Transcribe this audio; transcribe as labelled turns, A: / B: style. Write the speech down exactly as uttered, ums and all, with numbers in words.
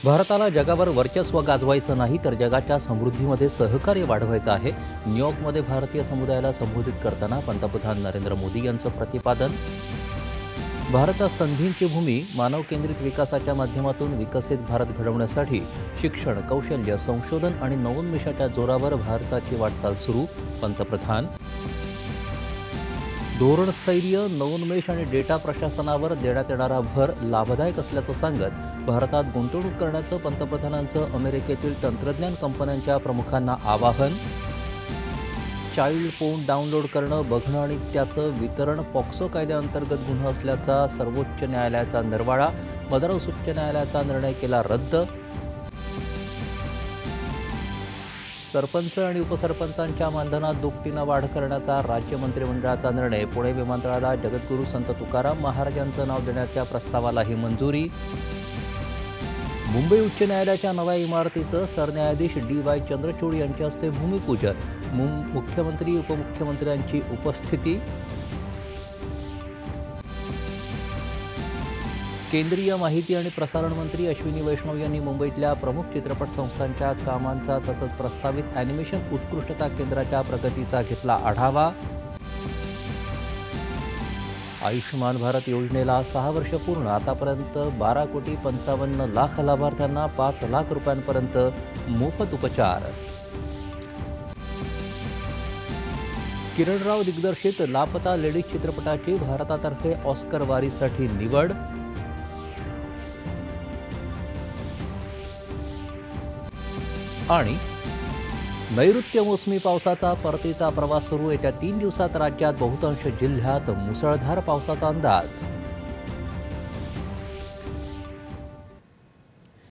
A: भारताला जगावर वर्चस्व गाजवायचं नाही तर जगाच्या समृद्धीमध्ये सहकार्य वाढवायचं आहे. न्यूयॉर्कमध्ये भारतीय समुदायाला संबोधित करताना पंतप्रधान नरेंद्र मोदी यांचं प्रतिपादन. भारतात संधींची भूमी, मानव केंद्रित विकासाच्या माध्यमातून विकसित भारत घडवण्यासाठी शिक्षण, कौशल्य, संशोधन आणि नवोन्मेषाच्या जोरावर भारताची वाटचाल सुरू. पंतप्रधान. धोरणस्थैर्य, नवोन्मेष आणि डेटा प्रशासनावर देण्यात येणारा भर लाभदायक असल्याचं सांगत भारतात गुंतवणूक करण्याचं पंतप्रधानांचं अमेरिकेतील तंत्रज्ञान कंपन्यांच्या प्रमुखांना आवाहन. चाइल्ड पोर्न डाउनलोड करणं, बघणं आणि त्याचं वितरण पॉक्सो कायद्याअंतर्गत गुन्हा असल्याचा सर्वोच्च न्यायालयाचा निर्वाळा. मद्रास उच्च न्यायालयाचा निर्णय केला रद्द. सरपंच आणि उपसरपंचांच्या मानधनात दुपटीनं वाढ करण्याचा राज्य मंत्रिमंडळाचा निर्णय. पुणे विमानतळाला जगद्गुरू संत तुकाराम महाराजांचं नाव देण्याच्या प्रस्तावालाही मंजुरी. मुंबई उच्च न्यायालयाच्या नव्या इमारतीचं सरन्यायाधीश डी वाय चंद्रचूड यांच्या हस्ते भूमिपूजन. मुख्यमंत्री उपमुख्यमंत्र्यांची उपस्थिती. केंद्रीय माहिती आणि प्रसारण मंत्री अश्विनी वैष्णव यांनी मुंबईतल्या प्रमुख चित्रपट संस्थांच्या कामांचा तसंच प्रस्तावित ॲनिमेशन उत्कृष्टता केंद्राच्या प्रगतीचा घेतला आढावा. आयुष्यमान भारत योजनेला सहा वर्ष पूर्ण. आतापर्यंत बारा कोटी पंचावन्न लाख लाभार्थ्यांना पाच लाख रुपयांपर्यंत मोफत उपचार. किरण राव दिग्दर्शित लापता लेडीज चित्रपटाची भारतातर्फे ऑस्कर वारीसाठी निवड. आणि नैऋत्य मोसमी पावसाचा परतीचा प्रवास सुरू. येत्या तीन दिवसात राज्यात बहुतांश जिल्ह्यात मुसळधार पावसाचा अंदाज.